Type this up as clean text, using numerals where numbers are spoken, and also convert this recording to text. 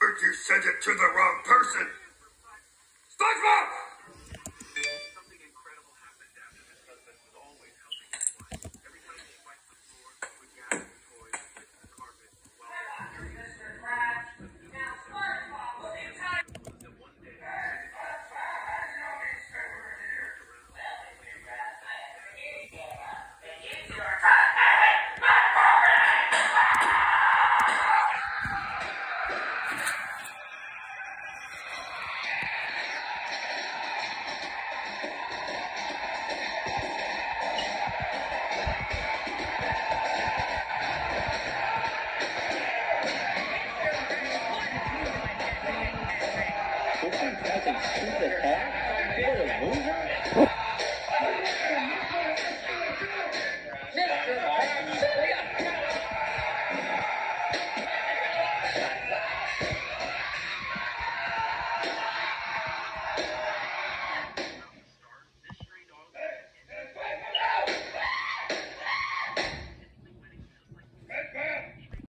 You sent it to the wrong person. SpongeBob! Something incredible happened after this husband was always helping his wife. Every time she wiped the floor with gas and toys with the carpet, Mr. Krabs, now SpongeBob will be tired. That one day, This is a super cat? What a loser?